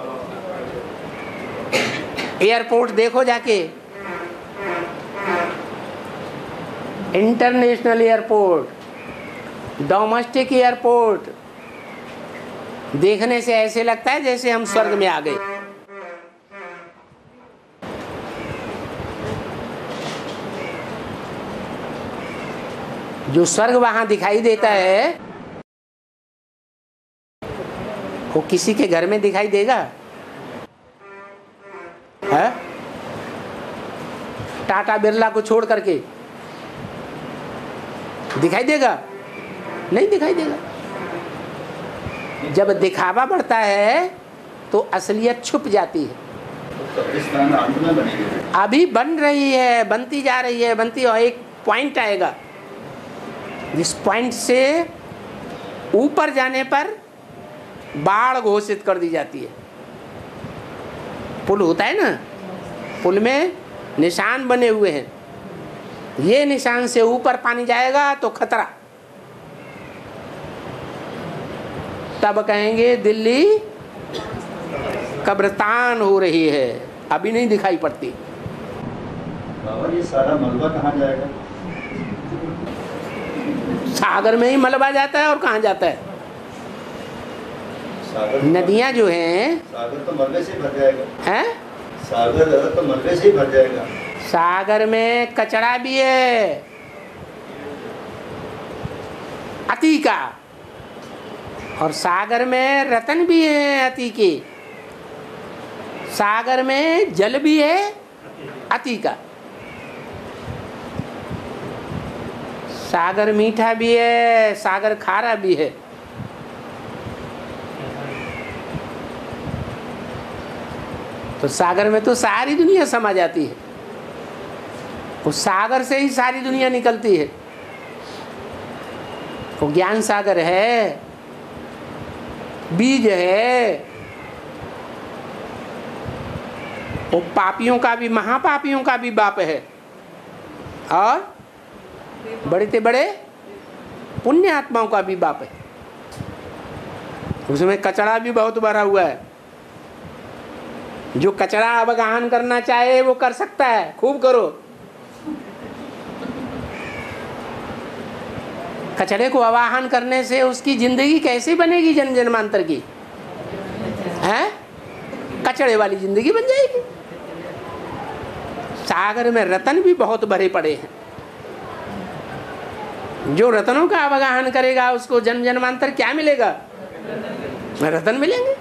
एयरपोर्ट देखो जाके, इंटरनेशनल एयरपोर्ट, डोमेस्टिक एयरपोर्ट, देखने से ऐसे लगता है जैसे हम स्वर्ग में आ गए। जो स्वर्ग वहां दिखाई देता है वो किसी के घर में दिखाई देगा? है? टाटा बिरला को छोड़ करके दिखाई देगा? नहीं दिखाई देगा। जब दिखावा बढ़ता है तो असलियत छुप जाती है। अभी बन रही है, बनती जा रही है, बनती, और एक पॉइंट आएगा जिस पॉइंट से ऊपर जाने पर बाढ़ घोषित कर दी जाती है। पुल होता है ना, पुल में निशान बने हुए हैं, ये निशान से ऊपर पानी जाएगा तो खतरा। तब कहेंगे दिल्ली कब्रिस्तान हो रही है, अभी नहीं दिखाई पड़ती। बाबा ये सारा मलबा कहाँ जाएगा? सागर में ही मलबा जाता है, और कहाँ जाता है? नदियाँ जो हैं, सागर तो मलबे से भर जाएगा। हैं? सागर तो मलबे से ही भर जाएगा। सागर में कचरा भी है अति का, और सागर में रतन भी है अति के। सागर में जल भी है अति का। सागर मीठा भी है, सागर खारा भी है। तो सागर में तो सारी दुनिया समा जाती है, उस सागर से ही सारी दुनिया निकलती है। वो ज्ञान सागर है, बीज है। वो पापियों का भी, महापापियों का भी बाप है, और बड़े से बड़े पुण्य आत्माओं का भी बाप है। उसमें कचरा भी बहुत भरा हुआ है। जो कचरा अवगाहन करना चाहे वो कर सकता है, खूब करो। कचरे को आवाहन करने से उसकी जिंदगी कैसे बनेगी जन्म जन्मांतर की? हैं? कचरे वाली जिंदगी बन जाएगी। सागर में रतन भी बहुत भरे पड़े हैं। जो रतनों का अवगाहन करेगा उसको जन्म जन्मांतर क्या मिलेगा? रतन मिलेंगे।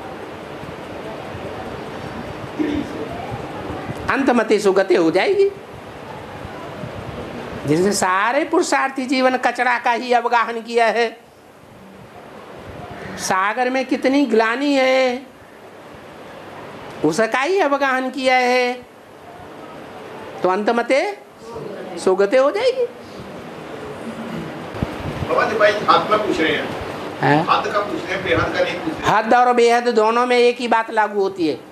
अंतमति सुगति हो जाएगी। जिसने सारे पुरुषार्थी जीवन कचरा का ही अवगाहन किया है। सागर में कितनी ग्लानि है, उसका ही अवगाहन किया है, तो अंतमते सुगते हो जाएगी। बाबा जी भाई हद का पूछ रहे हैं, है? हद का पूछ रहे हैं, बेहद का नहीं पूछ रहे। हद और बेहद दोनों में एक ही बात लागू होती है।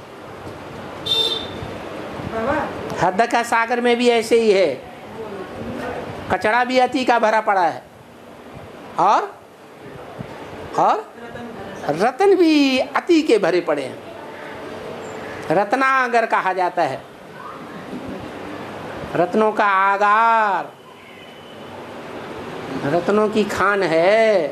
हद का सागर में भी ऐसे ही है, कचरा भी अति का भरा पड़ा है, और और रतन भी अति के भरे पड़े हैं। रत्नागर कहा जाता है, रत्नों का आगार, रत्नों की खान है।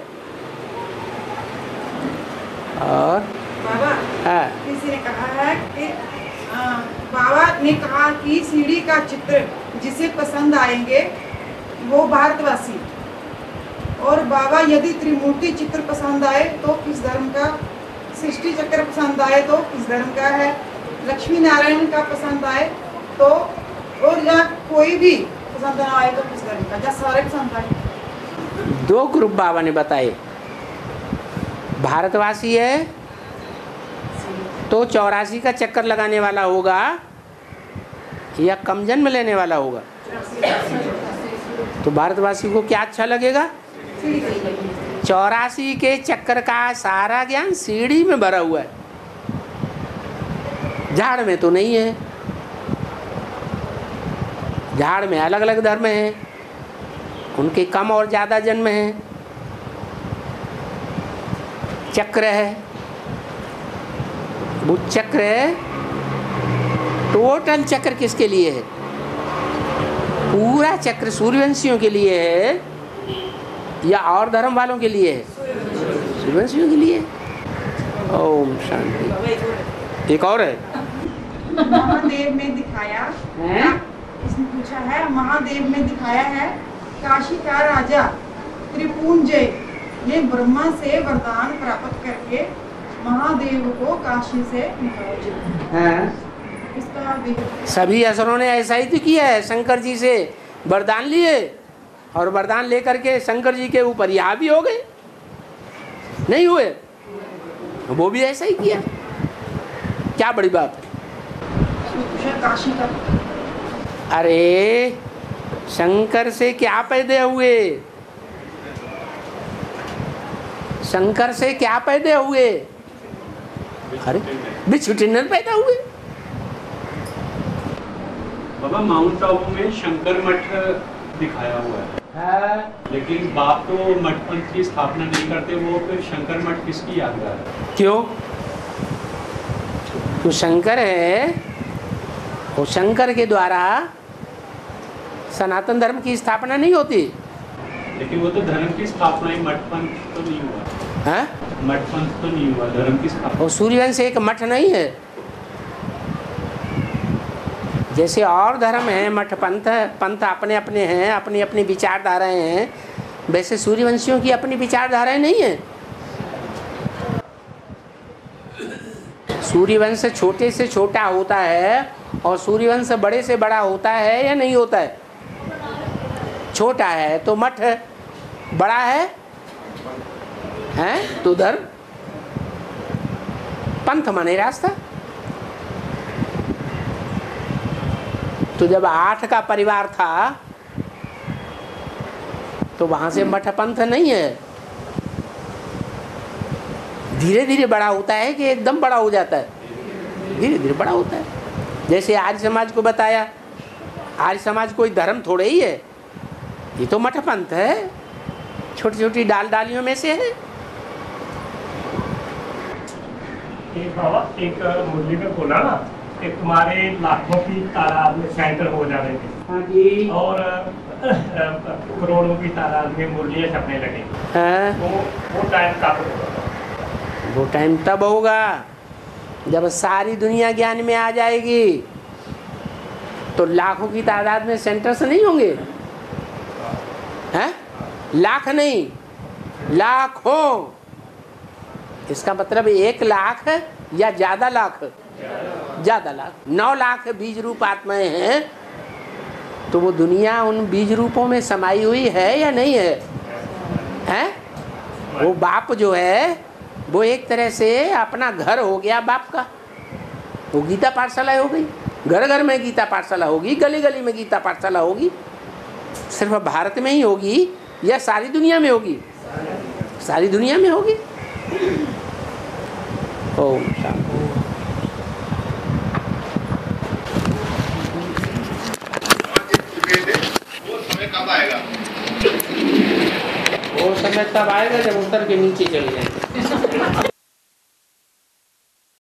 और बाबा है किसी ने कहा है कि आ, बाबा ने कहा कि सीढ़ी का चित्र जिसे पसंद आएंगे वो भारतवासी, और बाबा यदि त्रिमूर्ति चित्र पसंद आए तो किस धर्म का, सृष्टि चक्र पसंद आए तो किस धर्म का है, लक्ष्मी नारायण का पसंद आए तो, और या कोई भी पसंद ना आए तो किस धर्म का, या सारे पसंद आए। दो ग्रुप बाबा ने बताए। भारतवासी है तो चौरासी का चक्कर लगाने वाला होगा या कम जन्म लेने वाला होगा। तो भारतवासी को क्या अच्छा लगेगा? चौरासी के चक्कर का सारा ज्ञान सीढ़ी में भरा हुआ है, झाड़ में तो नहीं है। झाड़ में अलग अलग धर्म हैं, उनके कम और ज़्यादा जन्म हैं। चक्र है, वो चक्र है, टोटल चक्र किसके लिए है? पूरा चक्र सूर्यवंशियों के लिए है या और धर्म वालों के लिए है? सूर्यवंशियों के लिए। ओम शांति। एक और है, महादेव में दिखाया है, इसने पूछा है, महादेव में दिखाया है काशी का राजा त्रिपुंजय ने ब्रह्मा से वरदान प्राप्त करके महादेव को काशी से निकाला। इसका भी- सभी असुरों ने ऐसा ही तो किया है, शंकर जी से वरदान लिए और वरदान लेकर के शंकर जी के ऊपर ही हावी हो गए, नहीं हुए? वो भी ऐसा ही किया, क्या बड़ी बात है। काशी का अरे शंकर से क्या पैदा हुए, शंकर से क्या पैदा हुए? अरे बिच्छू टिन्नर पैदा हुए। बाबा माउंट आबू में शंकर मठ दिखाया हुआ है, लेकिन बाप तो मठ पंथ की स्थापना नहीं करते, वो फिर शंकर मठ किसकी यादगार है? क्यों? तो शंकर है, वो शंकर के द्वारा सनातन धर्म की स्थापना नहीं होती। लेकिन वो तो धर्म की स्थापना ही, मठ पंथ तो नहीं हुआ है? मठ पंथ तो नहीं हुआ, धर्म की स्थापना। वो सूर्यवंश एक मठ नहीं है, जैसे और धर्म है, मठ पंथ पंथ अपने अपने हैं, अपनी अपनी विचारधाराएं हैं, वैसे सूर्यवंशियों की अपनी विचारधाराएं नहीं है। सूर्यवंश छोटे से छोटा होता है और सूर्यवंश बड़े से बड़ा होता है या नहीं होता है? छोटा है तो मठ, बड़ा है हैं तो उधर पंथ माने रास्ता। तो जब आठ का परिवार था तो वहां से मठ पंथ नहीं है, धीरे धीरे बड़ा होता है कि एकदम बड़ा हो जाता है? धीरे धीरे बड़ा होता है। जैसे आर्य समाज को बताया, आर्य समाज कोई धर्म थोड़े ही है, ये तो मठ पंथ है, छोटी छोटी डाल डालियों में से है। एक बाबा एक मुरली में बोला ना कि तुम्हारे लाखों की तादाद में सेंटर हो जाने थे। हाँ जी। और करोड़ों की तादाद में मुरलियाँ छपने लगी। हाँ। वो वो टाइम कब होगा? वो टाइम तब होगा जब सारी दुनिया ज्ञान में आ जाएगी, तो लाखों की तादाद में सेंटर्स नहीं होंगे, हैं? लाख नहीं, लाखों। इसका मतलब एक लाख या ज्यादा लाख? ज्यादा लाख। नौ लाख बीज रूप आत्माएं हैं, तो वो दुनिया उन बीज रूपों में समाई हुई है या नहीं है? हैं? वो बाप जो है वो एक तरह से अपना घर हो गया बाप का। वो गीता पाठशाला हो गई, घर घर में गीता पाठशाला होगी, गली गली में गीता पाठशाला होगी। सिर्फ भारत में ही होगी या सारी दुनिया में होगी? सारी दुनिया में होगी। ओम शांति। वो समय कब आएगा? वो समय तब आएगा जब उत्तर के नीचे चले जाएंगे।